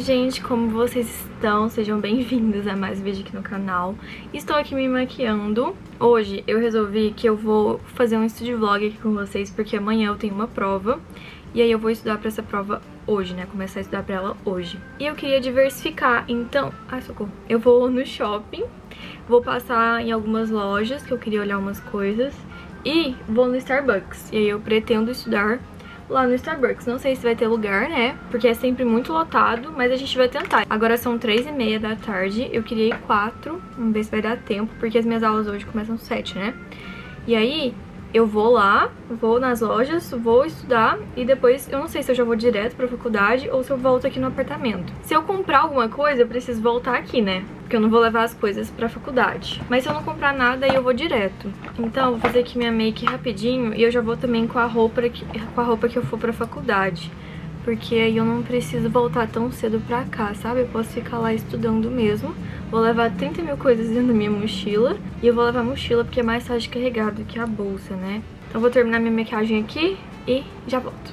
gente, como vocês estão? Sejam bem-vindos a mais um vídeo aqui no canal. Estou aqui me maquiando. Hoje eu resolvi que eu vou fazer um estúdio vlog aqui com vocês, porque amanhã eu tenho uma prova. E aí eu vou estudar pra essa prova hoje, né? Começar a estudar pra ela hoje. E eu queria diversificar, então... Ai, socorro. Eu vou no shopping, vou passar em algumas lojas, que eu queria olhar umas coisas, e vou no Starbucks. E aí eu pretendo estudar lá no Starbucks. Não sei se vai ter lugar, né? Porque é sempre muito lotado, mas a gente vai tentar. Agora são 3h30 da tarde, eu queria ir 4, vamos ver se vai dar tempo, porque as minhas aulas hoje começam 7, né? E aí eu vou lá, vou nas lojas, vou estudar e depois eu não sei se eu já vou direto pra faculdade ou se eu volto aqui no apartamento. Se eu comprar alguma coisa, eu preciso voltar aqui, né? Porque eu não vou levar as coisas pra faculdade. Mas se eu não comprar nada, aí eu vou direto. Então, vou fazer aqui minha make rapidinho e eu já vou também com a roupa que eu for pra faculdade. Porque aí eu não preciso voltar tão cedo pra cá, sabe? Eu posso ficar lá estudando mesmo. Vou levar 30 mil coisas dentro da minha mochila. E eu vou levar a mochila porque é mais fácil de carregar do que a bolsa, né? Então vou terminar minha maquiagem aqui e já volto.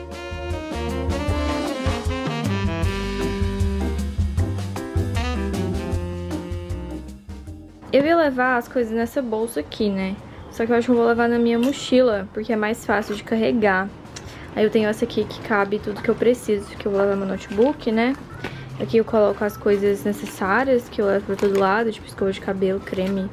Eu ia levar as coisas nessa bolsa aqui, né? Só que eu acho que eu vou levar na minha mochila, porque é mais fácil de carregar. Aí eu tenho essa aqui que cabe tudo que eu preciso, que eu vou levar meu notebook, né? Aqui eu coloco as coisas necessárias que eu levo pra todo lado, tipo escova de cabelo, creme,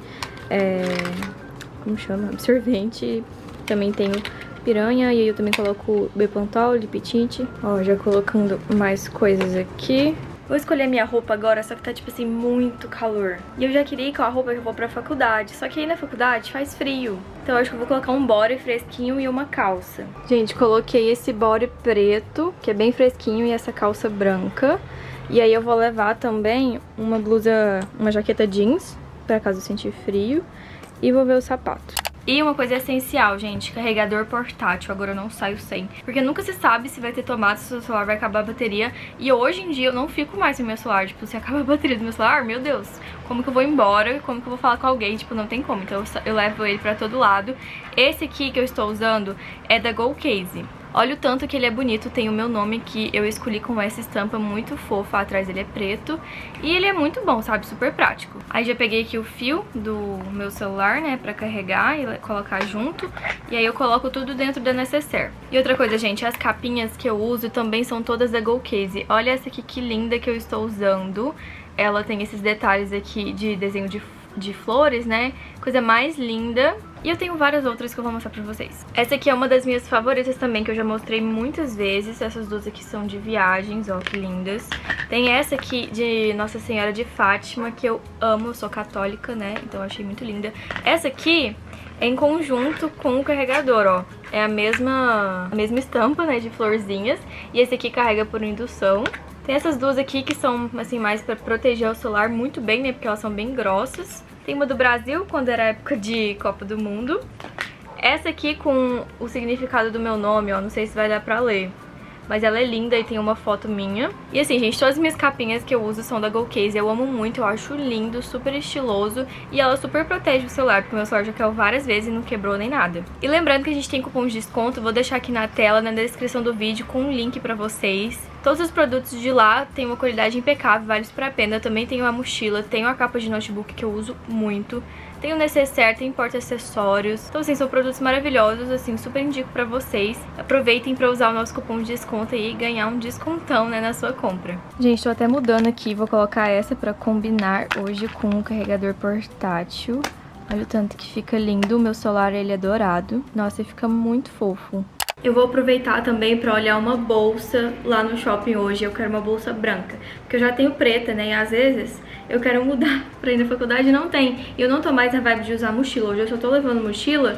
como chama? Absorvente. Também tenho piranha e aí eu também coloco Bepantol, lip tint. Ó, já colocando mais coisas aqui. Vou escolher minha roupa agora, só que tá, tipo assim, muito calor. E eu já queria ir com a roupa que eu vou pra faculdade, só que aí na faculdade faz frio. Então eu acho que eu vou colocar um body fresquinho e uma calça. Gente, coloquei esse body preto, que é bem fresquinho, e essa calça branca. E aí eu vou levar também uma blusa, uma jaqueta jeans, pra caso eu sentir frio. E vou ver o sapato. E uma coisa essencial, gente, carregador portátil. Agora eu não saio sem, porque nunca se sabe se vai ter tomada, se o seu celular vai acabar a bateria. E hoje em dia eu não fico mais sem meu celular. Tipo, se acaba a bateria do meu celular, meu Deus, como que eu vou embora? Como que eu vou falar com alguém? Tipo, não tem como. Então eu levo ele pra todo lado. Esse aqui que eu estou usando é da GoCase. Olha o tanto que ele é bonito, tem o meu nome aqui, eu escolhi com essa estampa muito fofa, atrás ele é preto. E ele é muito bom, sabe? Super prático. Aí já peguei aqui o fio do meu celular, né, pra carregar e colocar junto. E aí eu coloco tudo dentro da necessaire. E outra coisa, gente, as capinhas que eu uso também são todas da GoCase. Olha essa aqui que linda que eu estou usando. Ela tem esses detalhes aqui de desenho de flores, né? Coisa mais linda. E eu tenho várias outras que eu vou mostrar pra vocês. Essa aqui é uma das minhas favoritas também, que eu já mostrei muitas vezes. Essas duas aqui são de viagens, ó, que lindas. Tem essa aqui de Nossa Senhora de Fátima, que eu amo, eu sou católica, né? Então eu achei muito linda. Essa aqui é em conjunto com o carregador, ó. É a mesma estampa, né, de florzinhas. E esse aqui carrega por indução. Tem essas duas aqui que são, assim, mais pra proteger o celular muito bem, né, porque elas são bem grossas. Tem uma do Brasil, quando era época de Copa do Mundo. Essa aqui com o significado do meu nome, ó, não sei se vai dar pra ler. Mas ela é linda e tem uma foto minha. E assim, gente, todas as minhas capinhas que eu uso são da GoCase. Eu amo muito, eu acho lindo, super estiloso. E ela super protege o celular, porque o meu celular já caiu várias vezes e não quebrou nem nada. E lembrando que a gente tem cupom de desconto, vou deixar aqui na tela, na descrição do vídeo, com um link pra vocês. Todos os produtos de lá têm uma qualidade impecável, vale super a pena. Eu também tenho a mochila, tenho a capa de notebook que eu uso muito. Tem o necessaire, tem porta-acessórios. Então, assim, são produtos maravilhosos, assim, super indico pra vocês. Aproveitem pra usar o nosso cupom de desconto aí e ganhar um descontão, né, na sua compra. Gente, tô até mudando aqui, vou colocar essa pra combinar hoje com o carregador portátil. Olha o tanto que fica lindo, o meu celular, ele é dourado. Nossa, ele fica muito fofo. Eu vou aproveitar também pra olhar uma bolsa lá no shopping hoje. Eu quero uma bolsa branca, porque eu já tenho preta, né? E às vezes eu quero mudar pra ir na faculdade e não tem. E eu não tô mais na vibe de usar mochila. Hoje eu só tô levando mochila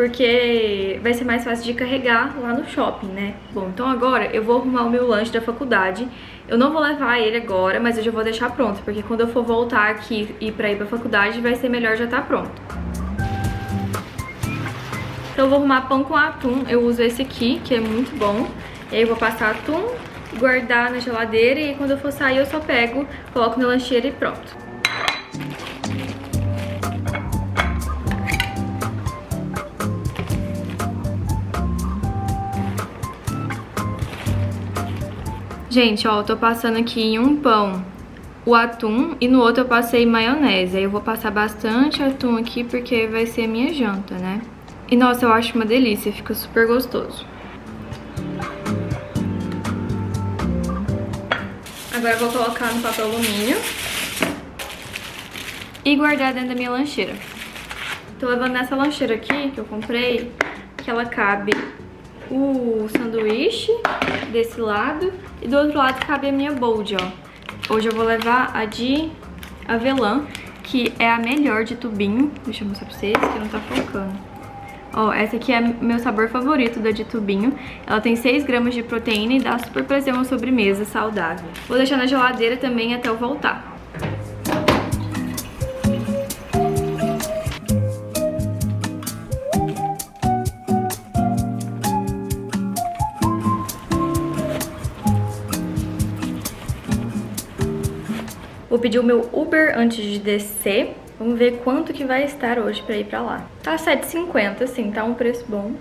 porque vai ser mais fácil de carregar lá no shopping, né? Bom, então agora eu vou arrumar o meu lanche da faculdade. Eu não vou levar ele agora, mas eu já vou deixar pronto, porque quando eu for voltar aqui e pra ir pra faculdade vai ser melhor já tá pronto. Então eu vou arrumar pão com atum, eu uso esse aqui, que é muito bom. E aí eu vou passar atum, guardar na geladeira e quando eu for sair eu só pego, coloco na lancheira e pronto. Gente, ó, eu tô passando aqui em um pão o atum e no outro eu passei maionese. Aí eu vou passar bastante atum aqui porque vai ser a minha janta, né? E nossa, eu acho uma delícia, fica super gostoso. Agora eu vou colocar no papel alumínio e guardar dentro da minha lancheira. Tô levando nessa lancheira aqui que eu comprei, que ela cabe o sanduíche desse lado e do outro lado cabe a minha bold, ó. Hoje eu vou levar a de avelã, que é a melhor de tubinho. Deixa eu mostrar pra vocês que não tá focando. Ó, essa aqui é meu sabor favorito da de tubinho. Ela tem 6 gramas de proteína e dá super pra ser uma sobremesa saudável. Vou deixar na geladeira também até eu voltar. Vou pedir o meu Uber antes de descer. Vamos ver quanto que vai estar hoje pra ir pra lá. Tá R$7,50, assim, tá um preço bom.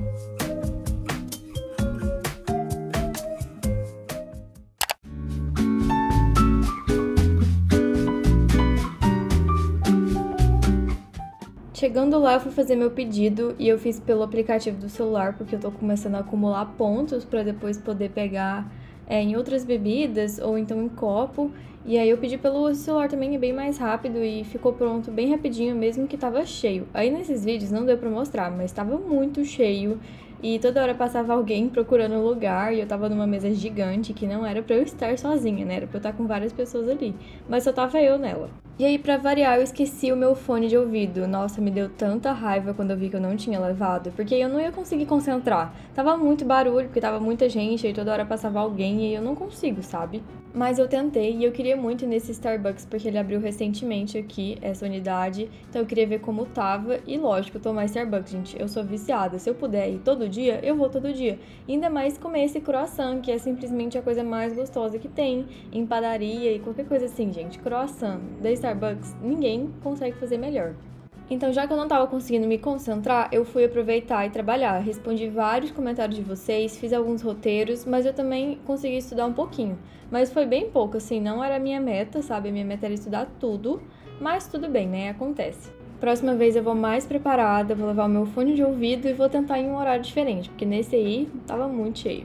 Chegando lá, eu fui fazer meu pedido e eu fiz pelo aplicativo do celular, porque eu tô começando a acumular pontos pra depois poder pegar em outras bebidas ou então em copo. E aí eu pedi pelo celular também, é bem mais rápido e ficou pronto bem rapidinho, mesmo que tava cheio. Aí nesses vídeos não deu pra mostrar, mas tava muito cheio e toda hora passava alguém procurando lugar e eu tava numa mesa gigante que não era pra eu estar sozinha, né? Era pra eu estar com várias pessoas ali, mas só tava eu nela. E aí, pra variar, eu esqueci o meu fone de ouvido. Nossa, me deu tanta raiva quando eu vi que eu não tinha levado, porque eu não ia conseguir concentrar. Tava muito barulho, porque tava muita gente, e toda hora passava alguém, e eu não consigo, sabe? Mas eu tentei, e eu queria muito ir nesse Starbucks, porque ele abriu recentemente aqui, essa unidade, então eu queria ver como tava, e lógico, tomar Starbucks, gente, eu sou viciada. Se eu puder ir todo dia, eu vou todo dia. E ainda mais comer esse croissant, que é simplesmente a coisa mais gostosa que tem, em padaria e qualquer coisa assim, gente. Croissant da Starbucks, ninguém consegue fazer melhor. Então, já que eu não tava conseguindo me concentrar, eu fui aproveitar e trabalhar. Respondi vários comentários de vocês, fiz alguns roteiros, mas eu também consegui estudar um pouquinho. Mas foi bem pouco, assim, não era a minha meta, sabe? A minha meta era estudar tudo, mas tudo bem, né? Acontece. Próxima vez eu vou mais preparada, vou levar o meu fone de ouvido e vou tentar ir em um horário diferente, porque nesse aí tava muito cheio.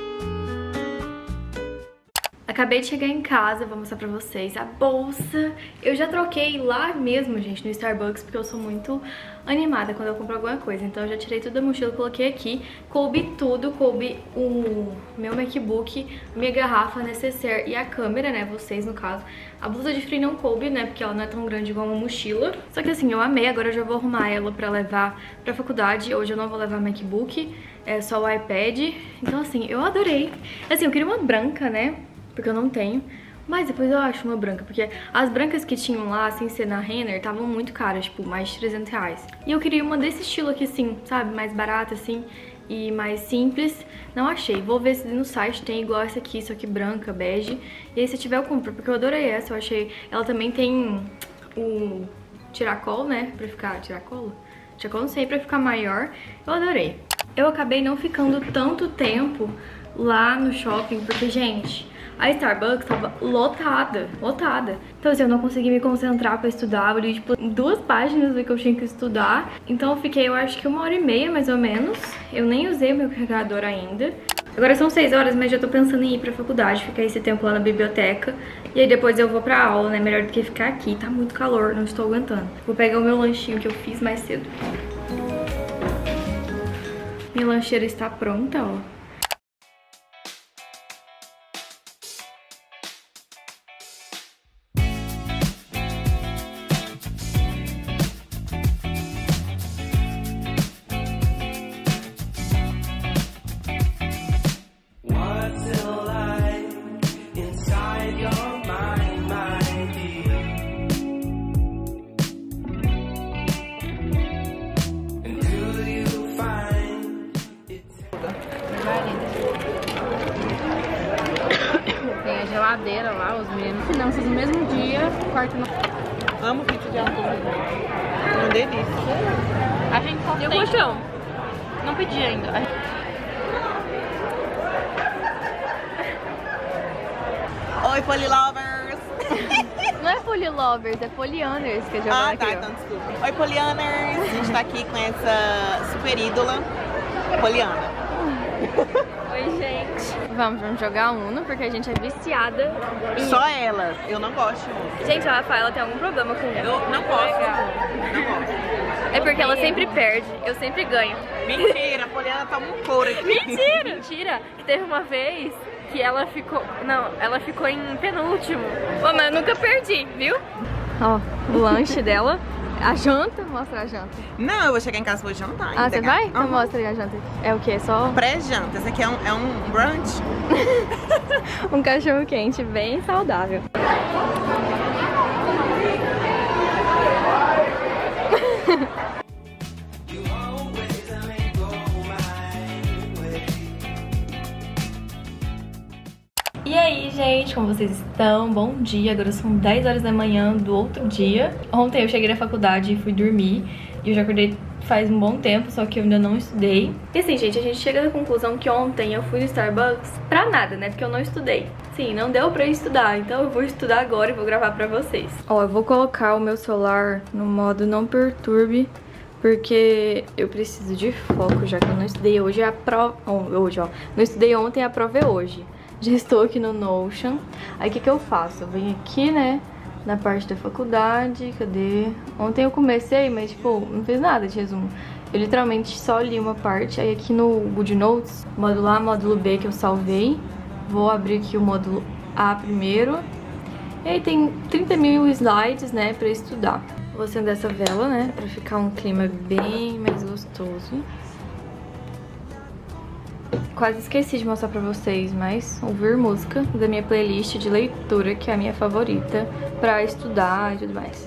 Acabei de chegar em casa, vou mostrar pra vocês a bolsa. Eu já troquei lá mesmo, gente, no Starbucks, porque eu sou muito animada quando eu compro alguma coisa. Então eu já tirei tudo da mochila, coloquei aqui. Coube tudo, coube o meu MacBook, minha garrafa, necessaire e a câmera, né, vocês no caso. A blusa de frio não coube, né, porque ela não é tão grande igual uma mochila. Só que assim, eu amei, agora eu já vou arrumar ela pra levar pra faculdade. Hoje eu não vou levar MacBook, é só o iPad. Então assim, eu adorei. Assim, eu queria uma branca, né, porque eu não tenho, mas depois eu acho uma branca, porque as brancas que tinham lá, sem ser na Renner, estavam muito caras, tipo, mais de R$300. E eu queria uma desse estilo aqui, assim, sabe, mais barata, assim, e mais simples. Não achei, vou ver se no site tem igual essa aqui, só que branca, bege. E aí se tiver eu compro, porque eu adorei essa, eu achei... Ela também tem o tiracol, né, pra ficar... Tiracolo? Tiracolo não sei, pra ficar maior. Eu adorei. Eu acabei não ficando tanto tempo lá no shopping, porque, gente... A Starbucks tava lotada. Então assim, eu não consegui me concentrar pra estudar. Eu li, tipo, 2 páginas do que eu tinha que estudar. Então eu fiquei, eu acho que 1h30, mais ou menos. Eu nem usei o meu carregador ainda. Agora são 6 horas, mas já tô pensando em ir pra faculdade. Ficar esse tempo lá na biblioteca. E aí depois eu vou pra aula, né? Melhor do que ficar aqui. Tá muito calor, não estou aguentando. Vou pegar o meu lanchinho que eu fiz mais cedo. Minha lancheira está pronta, ó. Tem a geladeira lá, os meninos. Finanças no mesmo dia, quarto no... Amo pizza de atum. Uma delícia. A gente só tem... gostei. Não pedi ainda. Oi, Polilovers! Não é Polilovers, é Polianners que a Giovana Tá, então desculpa. Oi, Polianners! A gente tá aqui com essa super ídola, Poliana. Oi, gente. Vamos jogar Uno, porque a gente é viciada em... Só ela, eu não gosto. Gente, a Rafaela tem algum problema com Uno. Eu não gosto. Não gosto. É porque ela sempre perde, eu sempre ganho. Mentira, a Poliana toma um couro aqui. Mentira! Mentira! Que teve uma vez que ela ficou... Não, ela ficou em penúltimo. Pô, mas eu nunca perdi, viu? Ó, o lanche dela. A janta? Mostra a janta. Não, eu vou chegar em casa e vou jantar ainda. Ah, você vai? Então Uhum. mostra aí a janta. É o quê? Só... Pré-janta. Esse aqui é um brunch. um cachorro quente bem saudável. E aí, gente, como vocês estão? Bom dia, agora são 10 horas da manhã do outro dia. Ontem eu cheguei na faculdade e fui dormir. E eu já acordei faz um bom tempo, só que eu ainda não estudei. E assim, gente, a gente chega à conclusão que ontem eu fui no Starbucks pra nada, né? Porque eu não estudei. Sim, não deu pra estudar, então eu vou estudar agora e vou gravar pra vocês. Ó, eu vou colocar o meu celular no modo não perturbe, porque eu preciso de foco, já que eu não estudei hoje a prova... Hoje, ó. Não estudei ontem, a prova é hoje. Já estou aqui no Notion. Aí o que eu faço? Eu venho aqui, né, na parte da faculdade. Cadê? Ontem eu comecei, mas tipo, não fiz nada de resumo. Eu literalmente só li uma parte. Aí aqui no Good Notes, módulo A, módulo B que eu salvei. Vou abrir aqui o módulo A primeiro. E aí tem 30 mil slides, né, pra estudar. Vou acender essa vela, né, pra ficar um clima bem mais gostoso. Quase esqueci de mostrar pra vocês, mas ouvir música da minha playlist de leitura, que é a minha favorita, pra estudar e tudo mais.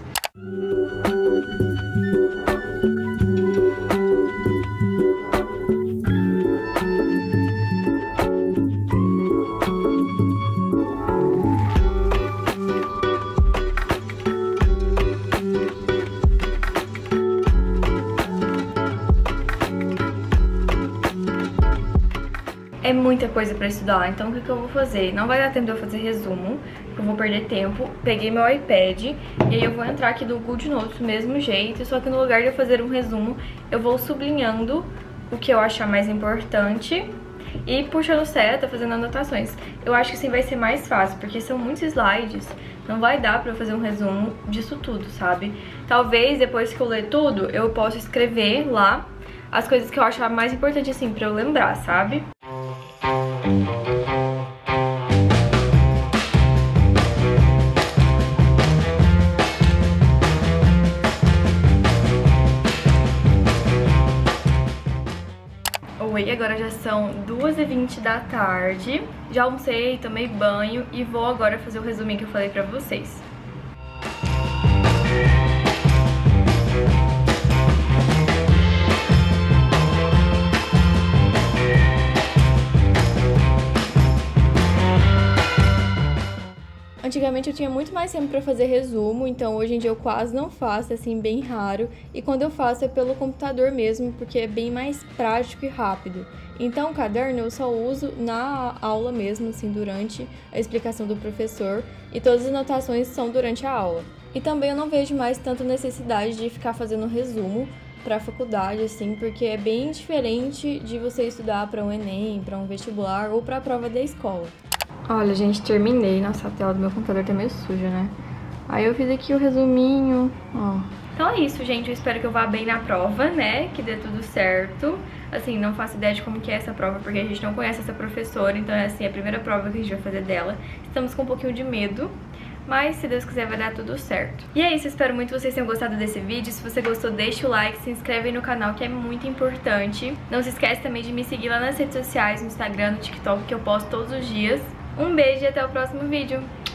É muita coisa pra estudar, então o que eu vou fazer? Não vai dar tempo de eu fazer resumo, eu vou perder tempo. Peguei meu iPad e aí eu vou entrar aqui do Good Notes do mesmo jeito, só que no lugar de eu fazer um resumo, eu vou sublinhando o que eu achar mais importante e puxando seta, fazendo anotações. Eu acho que assim vai ser mais fácil, porque são muitos slides, não vai dar pra eu fazer um resumo disso tudo, sabe? Talvez depois que eu ler tudo, eu possa escrever lá as coisas que eu achar mais importante assim pra eu lembrar, sabe? Oi, agora já são 2h20 da tarde. Já almocei, tomei banho e vou agora fazer o resuminho que eu falei pra vocês. Antigamente eu tinha muito mais tempo pra fazer resumo, então hoje em dia eu quase não faço, é assim, bem raro. E quando eu faço é pelo computador mesmo, porque é bem mais prático e rápido. Então o caderno eu só uso na aula mesmo, assim, durante a explicação do professor. E todas as anotações são durante a aula. E também eu não vejo mais tanta necessidade de ficar fazendo resumo pra faculdade, assim, porque é bem diferente de você estudar pra um Enem, pra um vestibular ou pra prova da escola. Olha, gente, terminei. Nossa, a tela do meu computador tá meio suja, né? Aí eu fiz aqui o resuminho, ó. Então é isso, gente. Eu espero que eu vá bem na prova, né? Que dê tudo certo. Assim, não faço ideia de como que é essa prova, porque a gente não conhece essa professora. Então é assim, a primeira prova que a gente vai fazer dela. Estamos com um pouquinho de medo, mas se Deus quiser vai dar tudo certo. E é isso, espero muito que vocês tenham gostado desse vídeo. Se você gostou, deixa o like, se inscreve aí no canal, que é muito importante. Não se esquece também de me seguir lá nas redes sociais, no Instagram, no TikTok, que eu posto todos os dias. Um beijo e até o próximo vídeo.